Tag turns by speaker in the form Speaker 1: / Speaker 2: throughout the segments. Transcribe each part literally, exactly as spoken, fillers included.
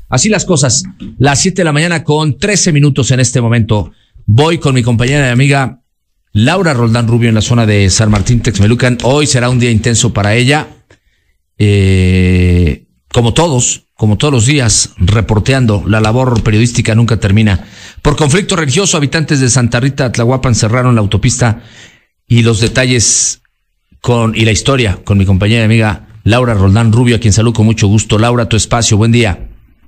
Speaker 1: Así las cosas, las siete de la mañana con trece minutos en este momento. Voy con mi compañera y amiga Laura Roldán Rubio en la zona de San Martín Texmelucan. Hoy será un día intenso para ella, eh, como todos, como todos los días, reporteando. La labor periodística nunca termina. Por conflicto religioso, habitantes de Santa Rita, Tlahuapan, cerraron la autopista, y los detalles con y la historia con mi compañera y amiga Laura Roldán Rubio, a quien saludo con mucho gusto. Laura, tu espacio, buen día.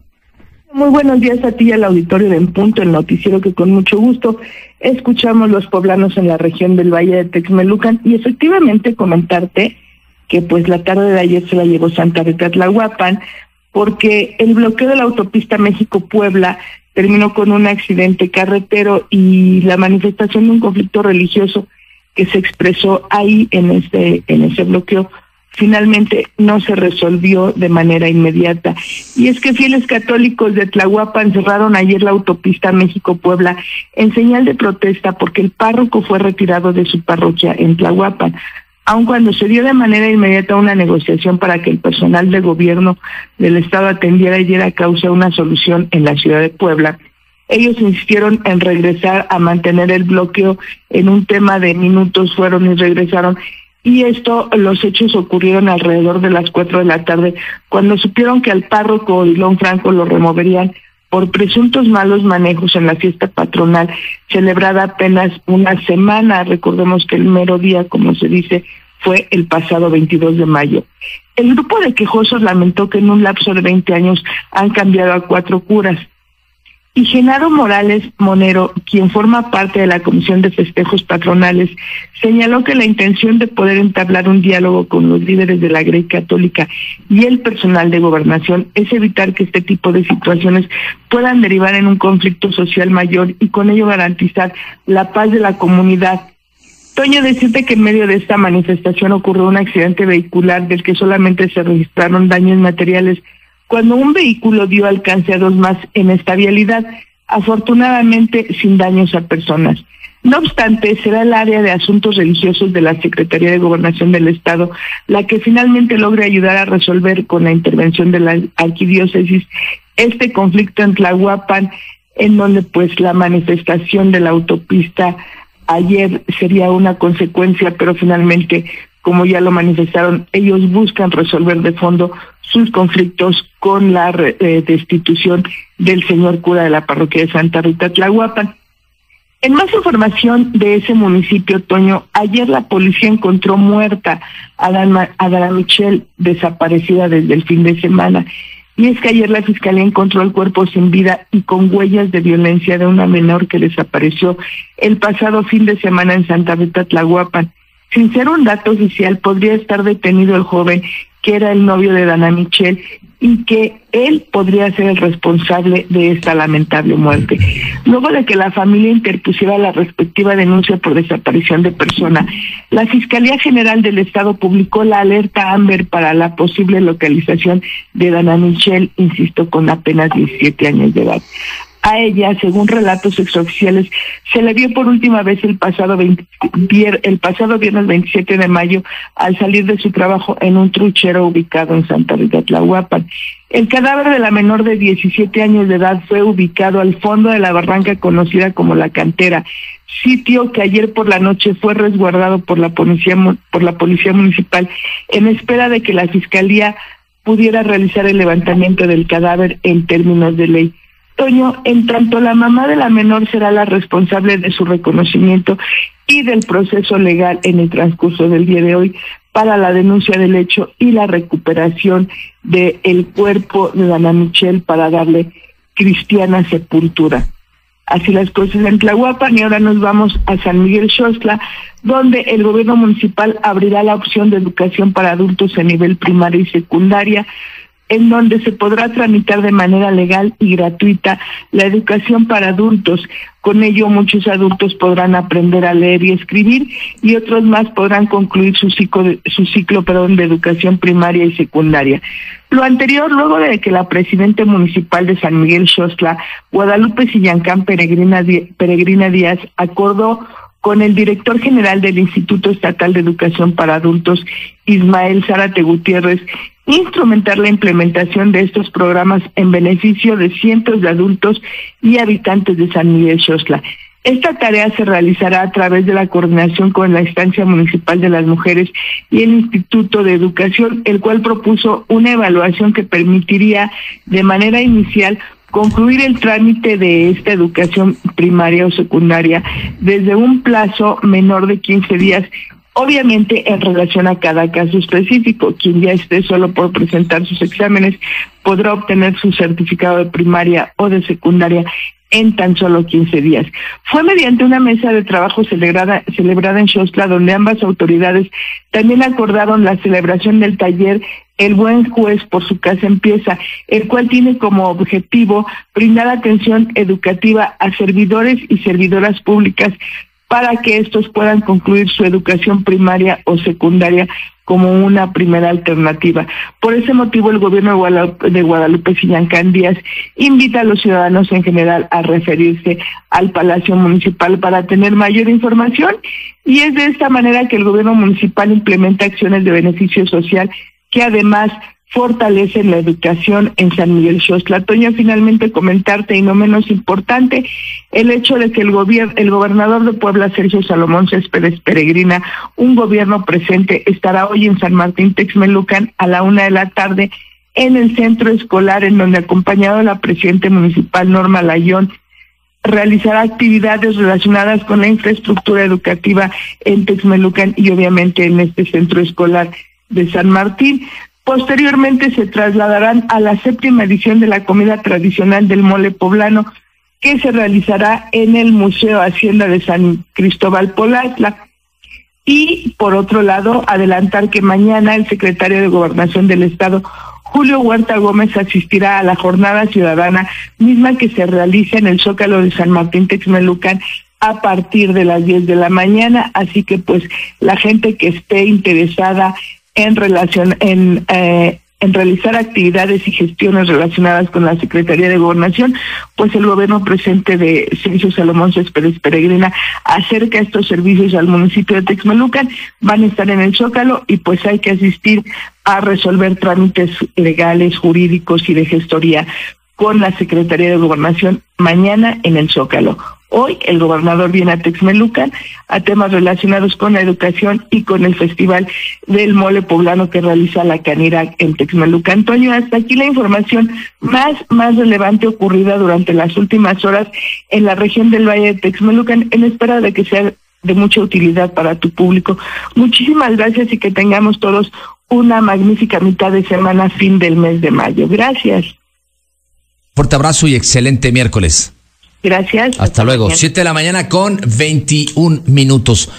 Speaker 2: Muy buenos días a ti y al auditorio de En Punto, el noticiero que con mucho gusto escuchamos los poblanos en la región del Valle de Texmelucan, y efectivamente comentarte que pues la tarde de ayer se la llevó Santa Rita Tlahuapan, porque el bloqueo de la autopista México-Puebla terminó con un accidente carretero y la manifestación de un conflicto religioso que se expresó ahí en ese, en ese bloqueo finalmente no se resolvió de manera inmediata. Y es que fieles católicos de Tlahuapan cerraron ayer la autopista México-Puebla en señal de protesta porque el párroco fue retirado de su parroquia en Tlahuapan. Aun cuando se dio de manera inmediata una negociación para que el personal de gobierno del estado atendiera y diera causa a una solución en la ciudad de Puebla, ellos insistieron en regresar a mantener el bloqueo. En un tema de minutos fueron y regresaron. Y esto, los hechos ocurrieron alrededor de las cuatro de la tarde, cuando supieron que al párroco Odilon Franco lo removerían por presuntos malos manejos en la fiesta patronal, celebrada apenas una semana. Recordemos que el mero día, como se dice, fue el pasado veintidós de mayo. El grupo de quejosos lamentó que en un lapso de veinte años han cambiado a cuatro curas. Y Genaro Morales Monero, quien forma parte de la Comisión de Festejos Patronales, señaló que la intención de poder entablar un diálogo con los líderes de la Grey Católica y el personal de gobernación es evitar que este tipo de situaciones puedan derivar en un conflicto social mayor y con ello garantizar la paz de la comunidad. Toño, decirte que en medio de esta manifestación ocurrió un accidente vehicular del que solamente se registraron daños materiales, cuando un vehículo dio alcance a dos más en esta vialidad, afortunadamente sin daños a personas. No obstante, será el área de asuntos religiosos de la Secretaría de Gobernación del Estado la que finalmente logre ayudar a resolver con la intervención de la arquidiócesis este conflicto en Tlahuapan, en donde pues la manifestación de la autopista ayer sería una consecuencia, pero finalmente, como ya lo manifestaron, ellos buscan resolver de fondo sus conflictos con la eh, destitución del señor cura de la parroquia de Santa Rita Tlahuapan. En más información de ese municipio, Toño, ayer la policía encontró muerta a Dana, a Dana Michelle, desaparecida desde el fin de semana. Y es que ayer la fiscalía encontró el cuerpo sin vida y con huellas de violencia de una menor que desapareció el pasado fin de semana en Santa Rita Tlahuapan. Sin ser un dato oficial, podría estar detenido el joven que era el novio de Dana Michelle y que él podría ser el responsable de esta lamentable muerte. Luego de que la familia interpusiera la respectiva denuncia por desaparición de persona, la Fiscalía General del Estado publicó la alerta Amber para la posible localización de Dana Michelle, insisto, con apenas diecisiete años de edad. A ella, según relatos extraoficiales, se le vio por última vez el pasado veinte, el pasado viernes veintisiete de mayo al salir de su trabajo en un truchero ubicado en Santa Rita Tlahuapan. El cadáver de la menor de diecisiete años de edad fue ubicado al fondo de la barranca conocida como La Cantera, sitio que ayer por la noche fue resguardado por la policía, por la policía municipal en espera de que la fiscalía pudiera realizar el levantamiento del cadáver en términos de ley. Toño, en tanto la mamá de la menor será la responsable de su reconocimiento y del proceso legal en el transcurso del día de hoy para la denuncia del hecho y la recuperación del cuerpo de Dana Michelle para darle cristiana sepultura. Así las cosas en Tlahuapan, y ahora nos vamos a San Miguel Xochitl, donde el gobierno municipal abrirá la opción de educación para adultos a nivel primaria y secundaria, en donde se podrá tramitar de manera legal y gratuita la educación para adultos. Con ello, muchos adultos podrán aprender a leer y escribir, y otros más podrán concluir su ciclo, de, su ciclo perdón, de educación primaria y secundaria. Lo anterior, luego de que la presidenta municipal de San Miguel Xochitl, Guadalupe Sillancán Peregrina, Peregrina Díaz, acordó con el director general del Instituto Estatal de Educación para Adultos, Ismael Zárate Gutiérrez, instrumentar la implementación de estos programas en beneficio de cientos de adultos y habitantes de San Miguel Xochitl. Esta tarea se realizará a través de la coordinación con la Instancia Municipal de las Mujeres y el Instituto de Educación, el cual propuso una evaluación que permitiría de manera inicial concluir el trámite de esta educación primaria o secundaria desde un plazo menor de quince días, obviamente en relación a cada caso específico. Quien ya esté solo por presentar sus exámenes podrá obtener su certificado de primaria o de secundaria en tan solo quince días. Fue mediante una mesa de trabajo celebrada, celebrada en Xochitl, donde ambas autoridades también acordaron la celebración del taller El Buen Juez por su casa empieza, el cual tiene como objetivo brindar atención educativa a servidores y servidoras públicas para que estos puedan concluir su educación primaria o secundaria como una primera alternativa. Por ese motivo, el gobierno de Guadalupe, de Guadalupe Sillancán Díaz invita a los ciudadanos en general a referirse al Palacio Municipal para tener mayor información, y es de esta manera que el gobierno municipal implementa acciones de beneficio social que además fortalecen la educación en San Miguel Xochitl. Toño, finalmente comentarte, y no menos importante, el hecho de que el gobierno, el gobernador de Puebla, Sergio Salomón Céspedes Peregrina, un gobierno presente, estará hoy en San Martín Texmelucan a la una de la tarde en el centro escolar, en donde, acompañado de la presidenta municipal Norma Layón, realizará actividades relacionadas con la infraestructura educativa en Texmelucan y obviamente en este centro escolar de San Martín. Posteriormente se trasladarán a la séptima edición de la comida tradicional del mole poblano, que se realizará en el Museo Hacienda de San Cristóbal Polatla. Y por otro lado, adelantar que mañana el secretario de Gobernación del Estado, Julio Huerta Gómez, asistirá a la jornada ciudadana, misma que se realiza en el Zócalo de San Martín Texmelucan a partir de las diez de la mañana. Así que pues la gente que esté interesada en relación en eh, en realizar actividades y gestiones relacionadas con la Secretaría de Gobernación, pues el gobierno presente de Sergio Salomón Céspedes Peregrina acerca estos servicios al municipio de Texmelucan. Van a estar en el Zócalo y pues hay que asistir a resolver trámites legales, jurídicos y de gestoría con la Secretaría de Gobernación mañana en el Zócalo. Hoy el gobernador viene a Texmelucan a temas relacionados con la educación y con el Festival del Mole Poblano que realiza la Canirac en Texmelucan. Antonio, hasta aquí la información más, más relevante ocurrida durante las últimas horas en la región del Valle de Texmelucan, en espera de que sea de mucha utilidad para tu público. Muchísimas gracias y que tengamos todos una magnífica mitad de semana, fin del mes de mayo. Gracias.
Speaker 1: Fuerte abrazo y excelente miércoles.
Speaker 2: Gracias.
Speaker 1: Hasta, Hasta luego. Siete de la mañana con veintiún minutos.